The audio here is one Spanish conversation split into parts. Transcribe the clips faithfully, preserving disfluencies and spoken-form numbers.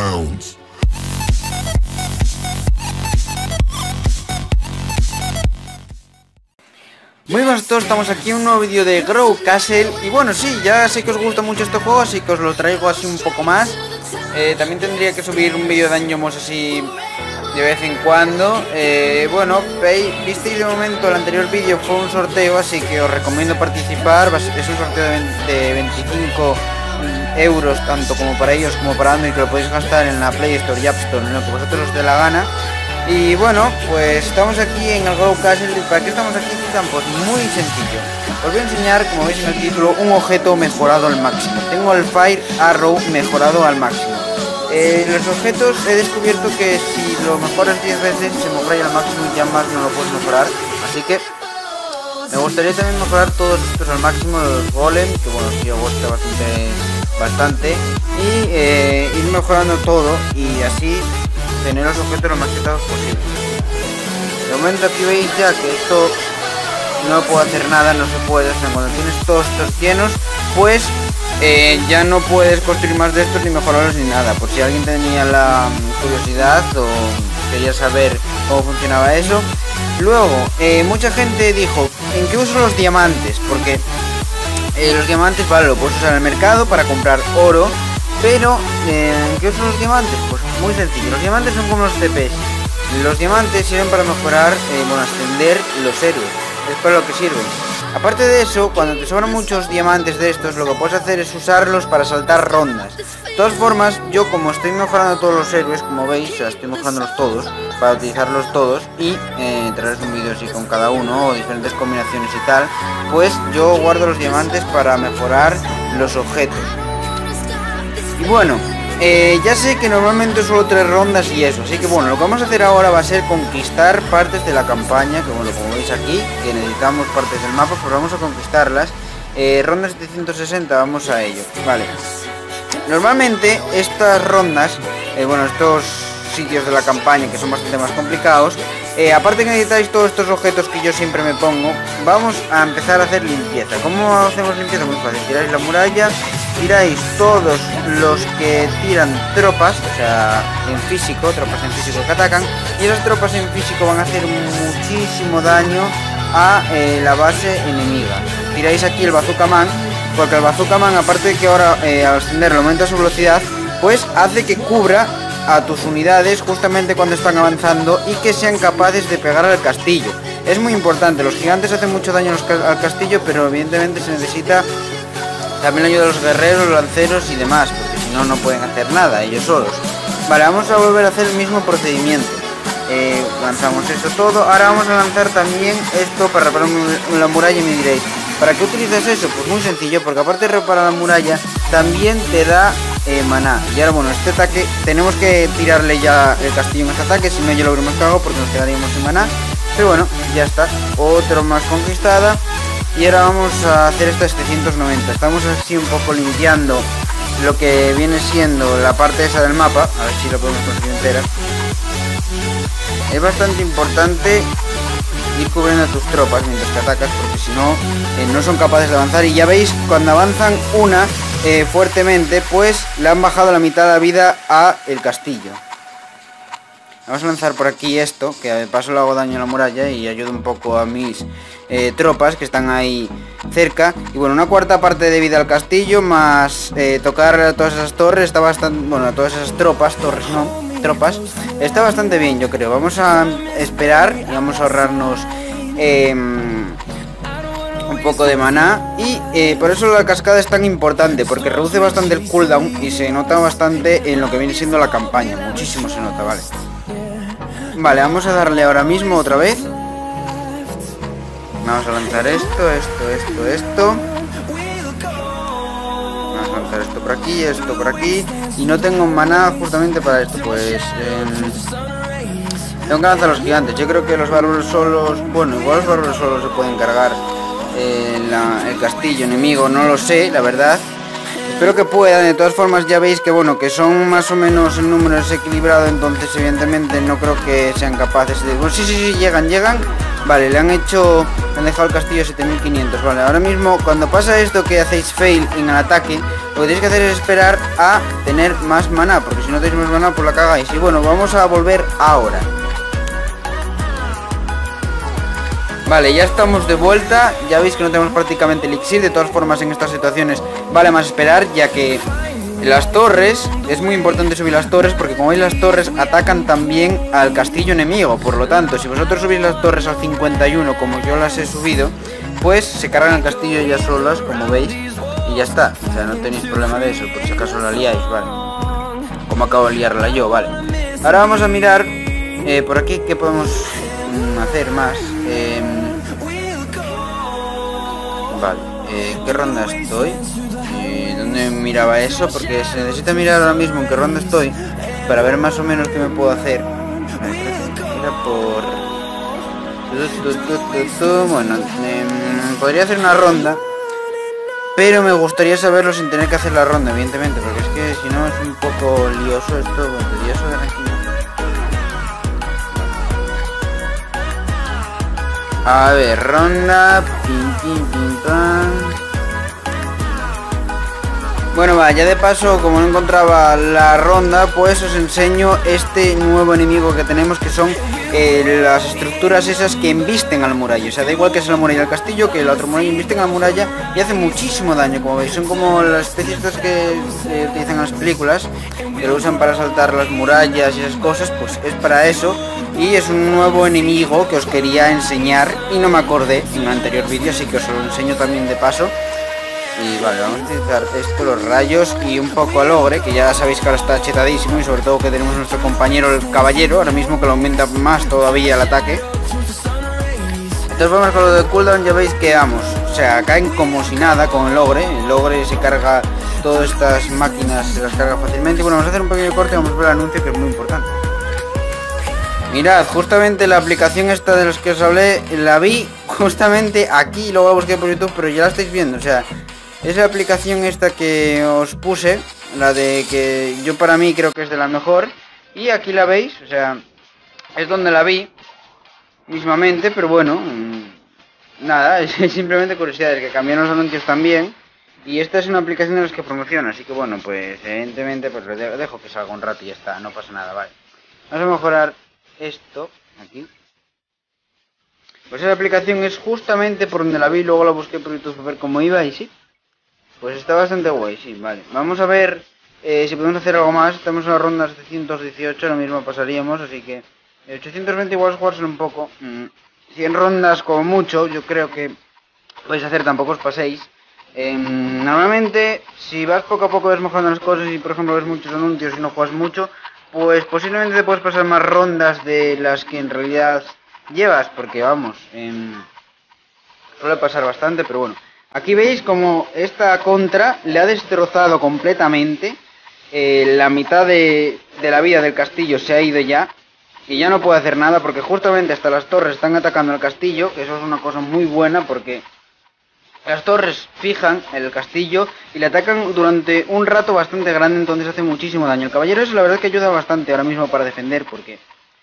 rounds. Muy buenas a todos, estamos aquí en un nuevo vídeo de Grow Castle. Y bueno, sí, ya sé que os gusta mucho este juego, así que os lo traigo así un poco más. eh, También tendría que subir un vídeo de Añomos así de vez en cuando. eh, Bueno, veis, visteis de momento el anterior vídeo fue un sorteo, así que os recomiendo participar. Es un sorteo de veinticinco euros, tanto como para ellos como para Android, que lo podéis gastar en la Play Store y App Store, en lo que vosotros os dé la gana. Y bueno, pues estamos aquí en el Grow Castle. ¿Para qué estamos aquí? Pues muy sencillo. Os voy a enseñar, como veis en el título, un objeto mejorado al máximo. Tengo el Fire Arrow mejorado al máximo. Eh, los objetos he descubierto que si lo mejoras diez veces se mejora al máximo y ya más no lo puedes mejorar. Así que me gustaría también mejorar todos estos al máximo, los golem, que bueno, sí, os gusta bastante, bastante. Y eh, ir mejorando todo y así tener los objetos lo más quitados posible. De momento aquí veis ya que esto no puedo hacer nada, no se puede. O sea, cuando tienes todos estos llenos, pues eh, ya no puedes construir más de estos ni mejorarlos ni nada. Por si alguien tenía la curiosidad o quería saber cómo funcionaba eso. Luego, eh, mucha gente dijo, ¿en qué uso los diamantes? Porque eh, los diamantes, vale, lo puedes usar en el mercado para comprar oro. Pero, eh, ¿en qué uso los diamantes? Pues muy sencillo, los diamantes son como los C Ps. Los diamantes sirven para mejorar, eh, bueno, ascender los héroes. Es para lo que sirven. Aparte de eso, cuando te sobran muchos diamantes de estos, lo que puedes hacer es usarlos para saltar rondas. De todas formas, yo como estoy mejorando todos los héroes, como veis, o sea, estoy mejorándolos todos, para utilizarlos todos y eh, traerles un vídeo así con cada uno, o diferentes combinaciones y tal, pues yo guardo los diamantes para mejorar los objetos. Y bueno, eh, ya sé que normalmente solo tres rondas y eso, así que bueno, lo que vamos a hacer ahora va a ser conquistar partes de la campaña, que bueno, como veis aquí, que necesitamos partes del mapa, pues vamos a conquistarlas. eh, Ronda setecientos sesenta, vamos a ello, vale. Normalmente estas rondas, eh, bueno, estos sitios de la campaña que son bastante más complicados, eh, aparte que necesitáis todos estos objetos que yo siempre me pongo, vamos a empezar a hacer limpieza. ¿Cómo hacemos limpieza? Muy fácil, tiráis la muralla, tiráis todos los que tiran tropas, o sea, en físico, tropas en físico que atacan, y esas tropas en físico van a hacer muchísimo daño a eh, la base enemiga. Tiráis aquí el Bazooka Man, porque el Bazooka Man, aparte de que ahora eh, al ascender aumenta su velocidad, pues hace que cubra a tus unidades justamente cuando están avanzando y que sean capaces de pegar al castillo. Es muy importante, los gigantes hacen mucho daño al castillo, pero evidentemente se necesita también la ayuda de los guerreros, los lanceros y demás, porque si no, no pueden hacer nada ellos solos. Vale, vamos a volver a hacer el mismo procedimiento. eh, Lanzamos esto todo. Ahora vamos a lanzar también esto para reparar la muralla. Y me diréis, ¿para qué utilizas eso? Pues muy sencillo, porque aparte de reparar la muralla, también te da eh, maná. Y ahora bueno, este ataque, tenemos que tirarle ya el castillo en este ataque, si no yo lo hubiéramos cagado porque nos quedaríamos sin maná. Pero bueno, ya está, otro más conquistada. Y ahora vamos a hacer esta setecientos noventa. Estamos así un poco limpiando lo que viene siendo la parte esa del mapa. A ver si lo podemos conseguir entera. Es bastante importante ir cubriendo a tus tropas mientras que atacas, porque si no, eh, no son capaces de avanzar. Y ya veis, cuando avanzan una eh, fuertemente, pues le han bajado la mitad de la vida a el castillo. Vamos a lanzar por aquí esto, que de paso le hago daño a la muralla y ayuda un poco a mis eh, tropas que están ahí cerca. Y bueno, una cuarta parte de vida al castillo, más eh, tocar a todas esas torres, está bastante... Bueno, a todas esas tropas, torres no, tropas, está bastante bien, yo creo. Vamos a esperar y vamos a ahorrarnos eh, un poco de maná. Y eh, por eso la cascada es tan importante, porque reduce bastante el cooldown y se nota bastante en lo que viene siendo la campaña. Muchísimo se nota, vale. Vale, vamos a darle ahora mismo otra vez. Vamos a lanzar esto, esto, esto, esto. Vamos a lanzar esto por aquí, esto por aquí. Y no tengo maná justamente para esto, pues... Eh, tengo que lanzar los gigantes. Yo creo que los bárbaros solos... Bueno, igual los bárbaros solos se pueden cargar eh, la, el castillo enemigo, no lo sé, la verdad. Espero que puedan. De todas formas ya veis que bueno, que son más o menos el número desequilibrado, entonces evidentemente no creo que sean capaces de... Bueno, sí, sí, sí, llegan, llegan. Vale, le han hecho han dejado el castillo a siete mil quinientos. Vale, ahora mismo cuando pasa esto que hacéis fail en el ataque, lo que tenéis que hacer es esperar a tener más maná, porque si no tenéis más maná pues la cagáis. Y bueno, vamos a volver ahora. Vale, ya estamos de vuelta. Ya veis que no tenemos prácticamente elixir. De todas formas, en estas situaciones vale más esperar, ya que las torres, es muy importante subir las torres, porque como veis las torres atacan también al castillo enemigo. Por lo tanto, si vosotros subís las torres al cincuenta y uno, como yo las he subido, pues se cargan el castillo ya solas, como veis, y ya está. O sea, no tenéis problema de eso, por si acaso la liáis, vale. Como acabo de liarla yo, vale. Ahora vamos a mirar eh, por aquí qué podemos mm, hacer más. Eh, vale, eh, ¿qué ronda estoy? Eh, ¿Dónde miraba eso? Porque se necesita mirar ahora mismo en qué ronda estoy para ver más o menos qué me puedo hacer. Mira por... Bueno, eh, podría hacer una ronda, pero me gustaría saberlo sin tener que hacer la ronda, evidentemente, porque es que si no es un poco lioso esto, bueno, lioso de aquí. A ver, ronda, pim, pim, pim, pam. Bueno, va, ya de paso, como no encontraba la ronda, pues os enseño este nuevo enemigo que tenemos, que son eh, las estructuras esas que embisten al muralla. O sea, da igual que sea la muralla del castillo, que la otra muralla embisten a la muralla y hacen muchísimo daño, como veis. Son como las especies estas que se utilizan en las películas, que lo usan para saltar las murallas y esas cosas, pues es para eso. Y es un nuevo enemigo que os quería enseñar y no me acordé en el anterior vídeo, así que os lo enseño también de paso. Y vale, vamos a utilizar esto, los rayos y un poco al ogre, que ya sabéis que ahora está chetadísimo, y sobre todo que tenemos a nuestro compañero el caballero, ahora mismo, que lo aumenta más todavía el ataque. Entonces vamos con lo de cooldown, ya veis que vamos, o sea, caen como si nada con el ogre. El ogre se carga todas estas máquinas, se las carga fácilmente. Y bueno, vamos a hacer un pequeño corte y vamos a ver el anuncio, que es muy importante. Mirad, justamente la aplicación esta de los que os hablé, la vi justamente aquí, luego la busqué por YouTube, pero ya la estáis viendo. O sea, es la aplicación esta que os puse, la de que yo para mí creo que es de la mejor. Y aquí la veis, o sea, es donde la vi mismamente, pero bueno, nada, es simplemente curiosidades, que cambian los anuncios también. Y esta es una aplicación de las que promociona, así que bueno, pues evidentemente pues lo dejo que salga un rato y ya está, no pasa nada, vale. Vamos a mejorar esto aquí. Pues esa aplicación es justamente por donde la vi, luego la busqué por YouTube para ver cómo iba y sí, pues está bastante guay, sí, vale. Vamos a ver eh, si podemos hacer algo más. Estamos en la ronda setecientos dieciocho, lo mismo pasaríamos, así que ochocientos veinte igual es jugárselo un poco. mm, cien rondas como mucho, yo creo que podéis hacer, tampoco os paséis. Eh, normalmente, si vas poco a poco ves mejorando las cosas y por ejemplo ves muchos anuncios y no juegas mucho, pues posiblemente te puedes pasar más rondas de las que en realidad llevas, porque vamos, eh, suele pasar bastante, pero bueno. Aquí veis como esta contra le ha destrozado completamente, eh, la mitad de, de la vida del castillo se ha ido ya, y ya no puede hacer nada porque justamente hasta las torres están atacando al castillo, que eso es una cosa muy buena porque las torres fijan el castillo y le atacan durante un rato bastante grande, entonces hace muchísimo daño. El caballero eso la verdad es que ayuda bastante ahora mismo para defender, porque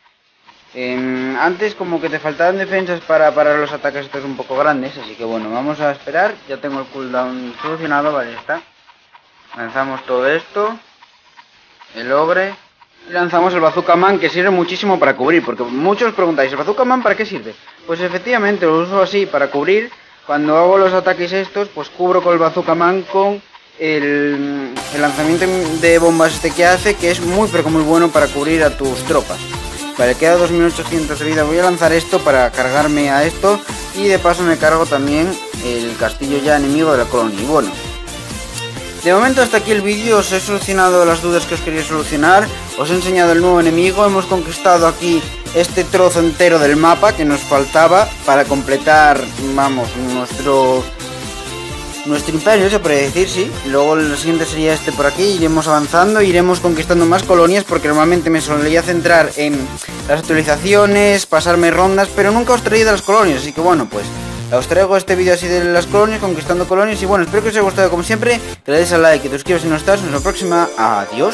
eh, antes como que te faltaban defensas para parar los ataques estos un poco grandes, así que bueno, vamos a esperar. Ya tengo el cooldown solucionado, vale, ya está. Lanzamos todo esto, el ogre, y lanzamos el Bazooka Man, que sirve muchísimo para cubrir, porque muchos os preguntáis, ¿el Bazooka Man para qué sirve? Pues efectivamente lo uso así, para cubrir. Cuando hago los ataques estos, pues cubro con el Bazooka Man con el, el lanzamiento de bombas este que hace, que es muy pero muy bueno para cubrir a tus tropas. Vale, queda dos mil ochocientos de vida. Voy a lanzar esto para cargarme a esto y de paso me cargo también el castillo ya enemigo de la colonia. Y bueno, de momento hasta aquí el vídeo. Os he solucionado las dudas que os quería solucionar, os he enseñado el nuevo enemigo, hemos conquistado aquí este trozo entero del mapa que nos faltaba para completar, vamos, nuestro nuestro imperio, se puede decir, sí. Luego el siguiente sería este por aquí, iremos avanzando, iremos conquistando más colonias, porque normalmente me solía centrar en las actualizaciones, pasarme rondas, pero nunca os traía de las colonias, así que bueno, pues os traigo este vídeo así de las colonias, conquistando colonias. Y bueno, espero que os haya gustado como siempre, que le deis al like, que te suscribas si no estás. Hasta la próxima, adiós.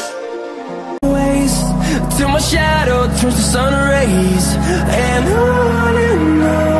Till my shadow turns to sun rays, and on and on.